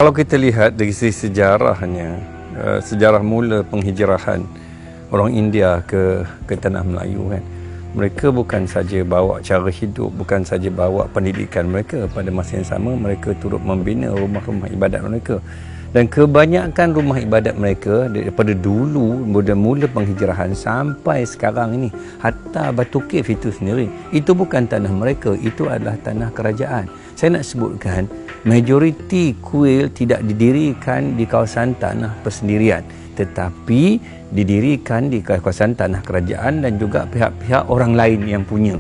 Kalau kita lihat dari sisi sejarahnya, sejarah mula penghijrahan orang India ke tanah Melayu kan, mereka bukan saja bawa cara hidup, bukan saja bawa pendidikan mereka, pada masa yang sama mereka turut membina rumah-rumah ibadat mereka. Dan kebanyakan rumah ibadat mereka daripada dulu mula penghijrahan sampai sekarang ini, hatta Batu Cave itu sendiri, itu bukan tanah mereka, itu adalah tanah kerajaan. Saya nak sebutkan, majoriti kuil tidak didirikan di kawasan tanah persendirian, tetapi didirikan di kawasan tanah kerajaan dan juga pihak-pihak orang lain yang punya.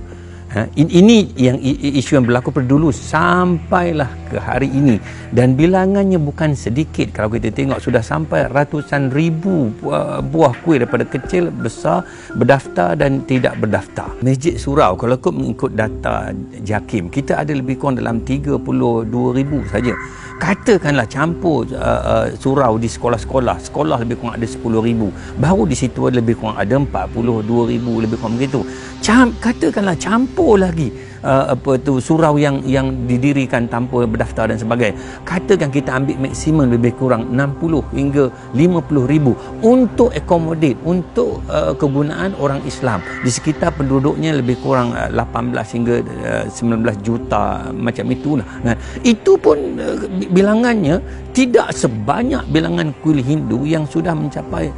Ini yang isu yang berlaku pada dulu sampailah ke hari ini, dan bilangannya bukan sedikit. Kalau kita tengok sudah sampai ratusan ribu buah kuil daripada kecil, besar, berdaftar dan tidak berdaftar. Masjid surau, kalau mengikut data JAKIM, kita ada lebih kurang dalam 32,000 saja. Katakanlah campur surau di sekolah-sekolah, sekolah lebih kurang ada 10,000, baru di situ lebih kurang ada 42,000, lebih kurang begitu. Katakanlah campur lagi surau yang didirikan tanpa berdaftar dan sebagainya. Katakan kita ambil maksimum lebih kurang 60 hingga 50,000 untuk accommodate, untuk kegunaan orang Islam di sekitar penduduknya lebih kurang 18 hingga 19 juta macam itulah. Nah, itu pun bilangannya tidak sebanyak bilangan kuil Hindu yang sudah mencapai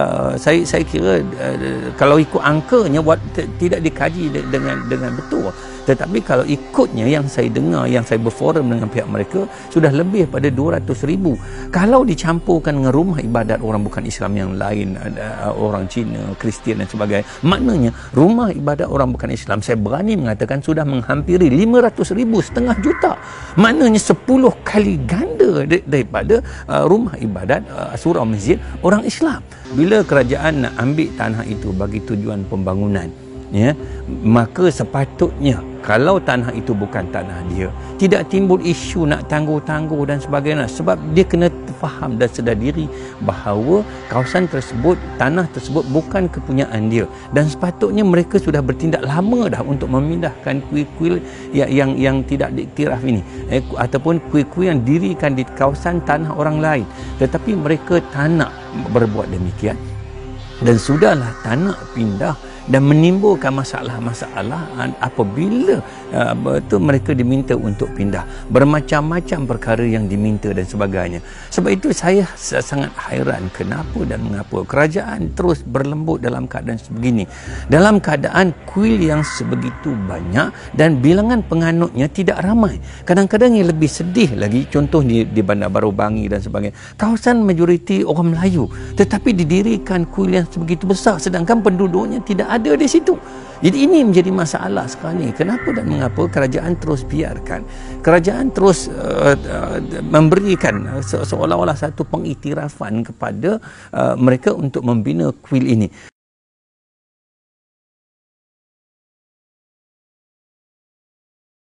saya kira kalau ikut angkanya tidak dikaji dengan betul. Tetapi kalau ikutnya yang saya dengar, yang saya berforum dengan pihak mereka, sudah lebih pada 200,000. Kalau dicampurkan dengan rumah ibadat orang bukan Islam yang lain, orang Cina, Kristian dan sebagainya, maknanya rumah ibadat orang bukan Islam, saya berani mengatakan sudah menghampiri 500,000, setengah juta. Maknanya 10 kali ganda daripada rumah ibadat, surau masjid orang Islam. Bila kerajaan nak ambil tanah itu bagi tujuan pembangunan, ya, maka sepatutnya kalau tanah itu bukan tanah dia, tidak timbul isu nak tangguh-tangguh dan sebagainya, sebab dia kena faham dan sedar diri bahawa kawasan tersebut, tanah tersebut bukan kepunyaan dia, dan sepatutnya mereka sudah bertindak lama dah untuk memindahkan kuil-kuil yang tidak diiktiraf ini, ataupun kuil-kuil yang dirikan di kawasan tanah orang lain, tetapi mereka tak nak berbuat demikian, dan sudahlah tak nak pindah dan menimbulkan masalah-masalah apabila mereka diminta untuk pindah. Bermacam-macam perkara yang diminta dan sebagainya. Sebab itu saya sangat hairan kenapa dan mengapa kerajaan terus berlembut dalam keadaan sebegini. Dalam keadaan kuil yang sebegitu banyak dan bilangan penganutnya tidak ramai. Kadang-kadang yang lebih sedih lagi, contoh di Bandar Baru Bangi dan sebagainya, kawasan majoriti orang Melayu, tetapi didirikan kuil yang sebegitu besar sedangkan penduduknya tidak ada di situ. Jadi ini menjadi masalah sekarang ni. Kenapa dan mengapa kerajaan terus biarkan, kerajaan terus memberikan seolah-olah satu pengiktirafan kepada mereka untuk membina kuil ini.